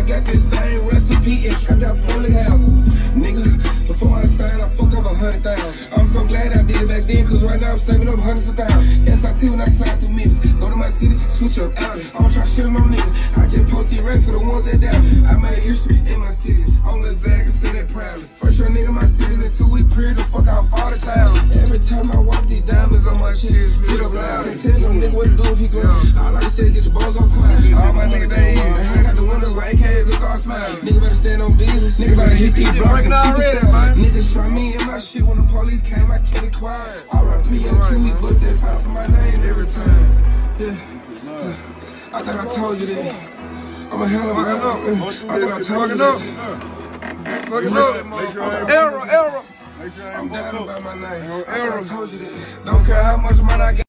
got this same recipe and trapped out public houses. Nigga, before I signed, I fucked up 100,000. I'm so glad I did it back then, cause right now I'm saving up hundreds of thousands. SIT when I slide through Memphis. Go to my city, switch up out. I don't try shit on no nigga. I just post the rest for the ones that doubt. I made history in my city. On the Zag, I say that proudly. First young nigga in my city, in a 2-week period, the fuck out 40,000. Every time I walk, these diamonds on my chest, get up loud. And tell some nigga what to do if he go. All I can say is get your balls on quiet. All my niggas, they in. I got the windows like AKs and start smiling. Nigga better stand on business. Nigga better hit these blocks and keep it set. Niggas shot me in my shit when the police came, I kept it quiet. R.I.P. on 2 week, bust that fight for my name every time. Yeah. I thought I told you that. I'm a hell of a man. I thought I told you that. Fuck it up. Error. I'm down about my name. I told you that. Don't care how much money I got.